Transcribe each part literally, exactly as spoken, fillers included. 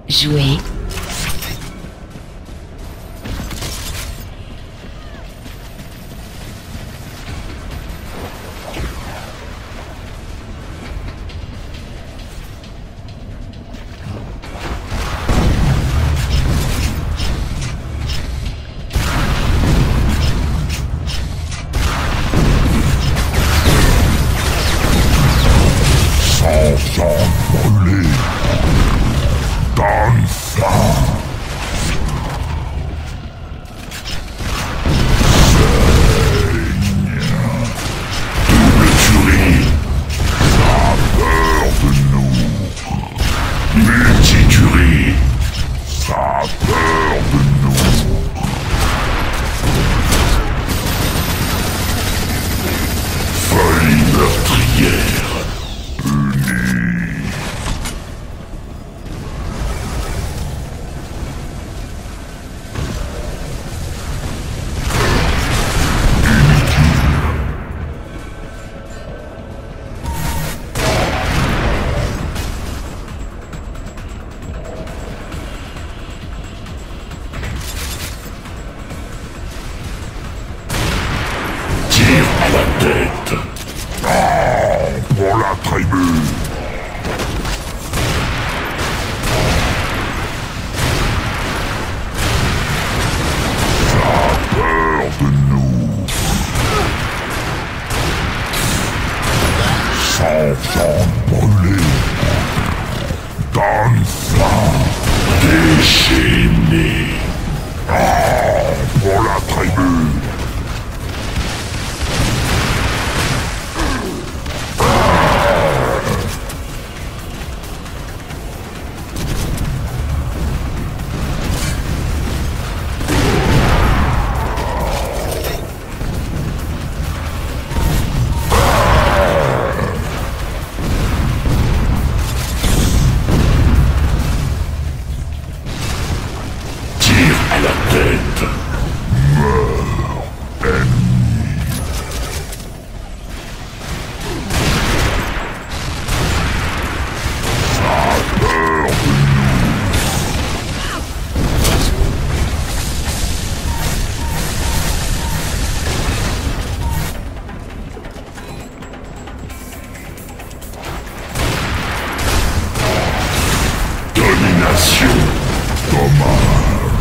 Jouer. Multiturie, ça a peur de nous. Folie meurtrière, unie. À la tête. Oh, pour la tribu. Ça a peur de nous. Sans s'envoler. Donne faim. Déchaîné. Oh, pour la tribu. À la tête. Meurs, ennemi. Ça a peur de nous. Domination. Dommage.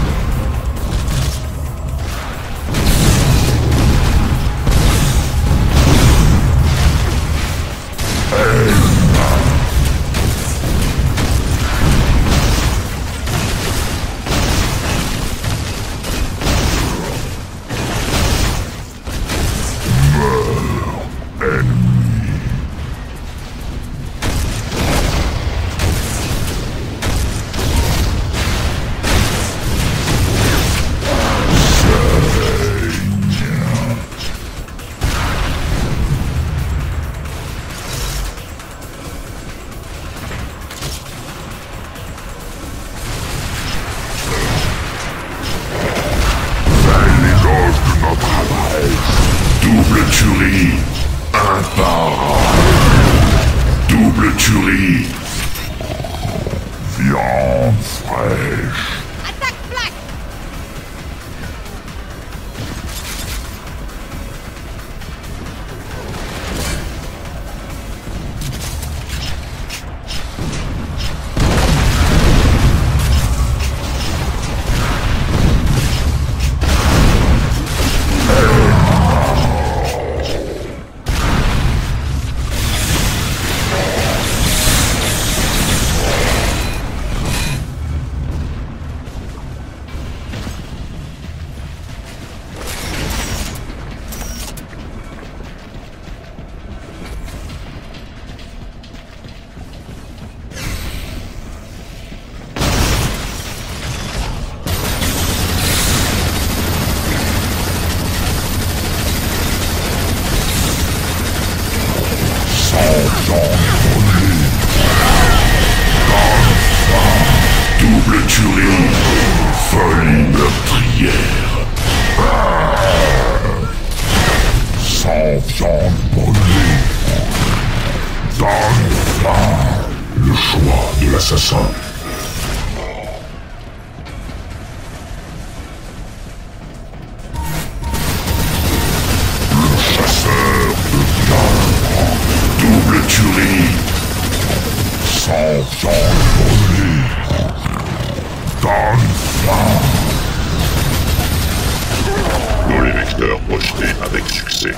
Double tuerie, imparable. Double tuerie. Viande fraîche. Double tuerie, folie meurtrière. Sans viande brûlée. Donne faim. Le choix de l'assassin. tuerie. Sans viande brûlée. Donne faim. Tous les vecteurs projetés avec succès.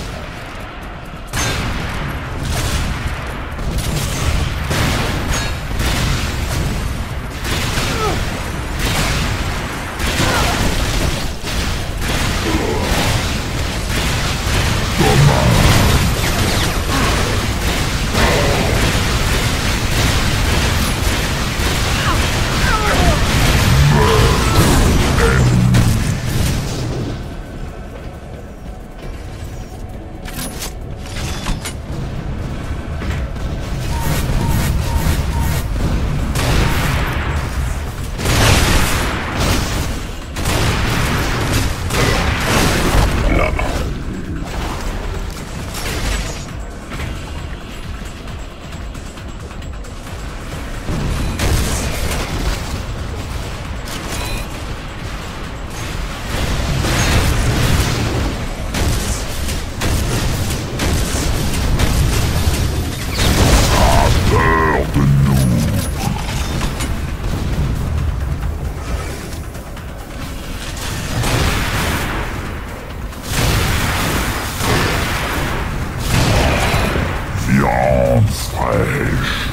Viande fraîche.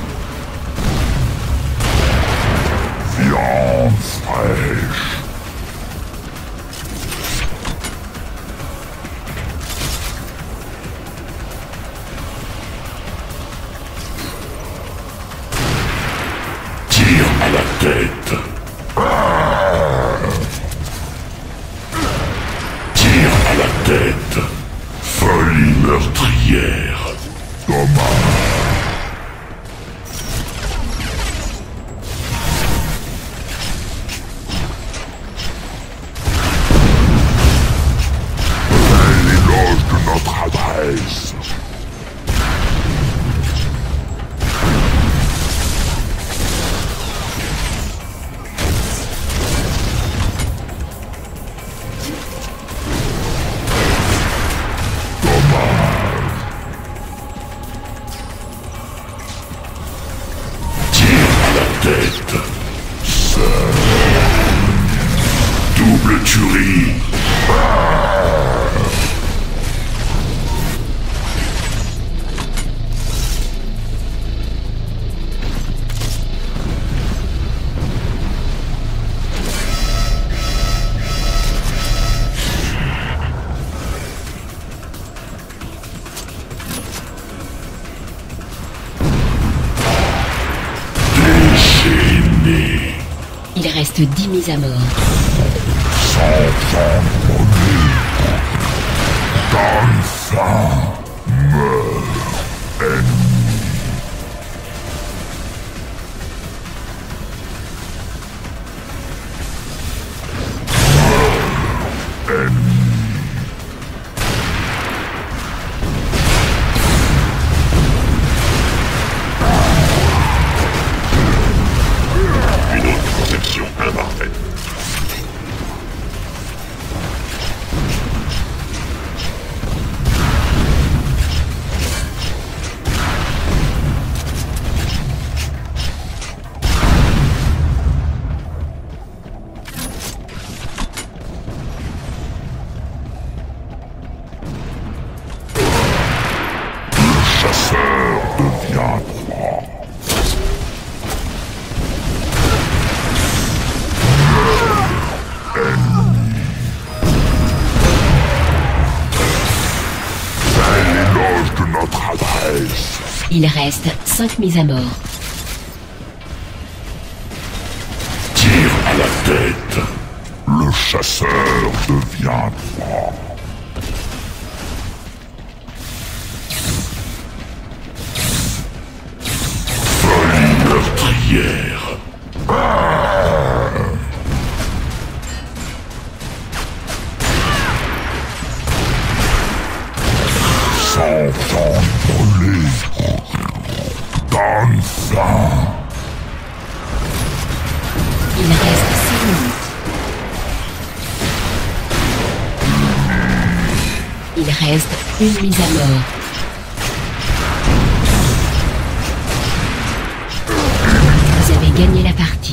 Viande fraîche. Tire à la tête. Tire à la tête. Folie meurtrière. Dommage. C'est l'éloge de notre adresse. Tête. Seul. Double tuerie. Il reste dix mises à mort. Sans viande brûlée. Donne faim. Meurs, ennemi. Meurs, ennemi. Une autre conception imparfaite. Le chasseur devient proie. De notre adresse. Il reste cinq mises à mort. Tire à la tête. Le chasseur devient proie. Folie meurtrière. Sans viande brûlée. Donne faim. Il reste six minutes. Il reste une mise à mort. gagné la partie.